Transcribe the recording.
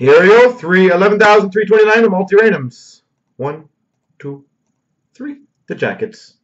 Here we go. 11,329, the multi-randoms. 1, 2, 3. The jackets.